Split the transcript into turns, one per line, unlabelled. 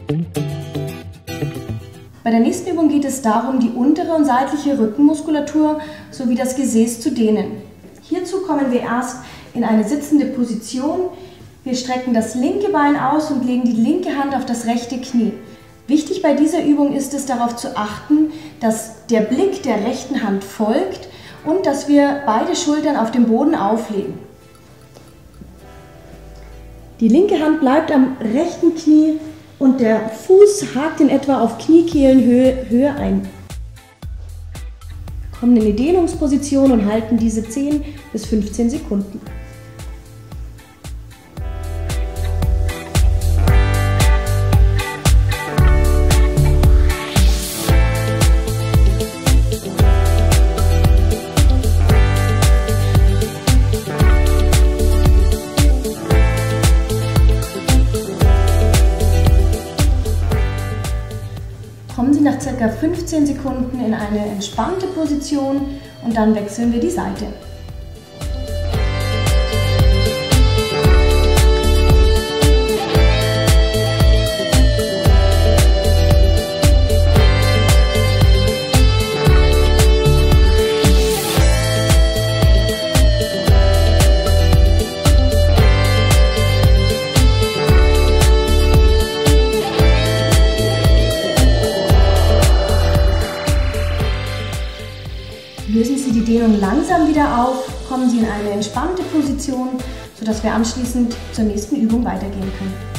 Bei der nächsten Übung geht es darum, die untere und seitliche Rückenmuskulatur sowie das Gesäß zu dehnen. Hierzu kommen wir erst in eine sitzende Position. Wir strecken das linke Bein aus und legen die linke Hand auf das rechte Knie. Wichtig bei dieser Übung ist es, darauf zu achten, dass der Blick der rechten Hand folgt und dass wir beide Schultern auf dem Boden auflegen. Die linke Hand bleibt am rechten Knie und der Fuß hakt in etwa auf Kniekehlenhöhe ein. Wir kommen in die Dehnungsposition und halten diese 10 bis 15 Sekunden. Kommen Sie nach ca. 15 Sekunden in eine entspannte Position und dann wechseln wir die Seite. Lösen Sie die Dehnung langsam wieder auf, kommen Sie in eine entspannte Position, sodass wir anschließend zur nächsten Übung weitergehen können.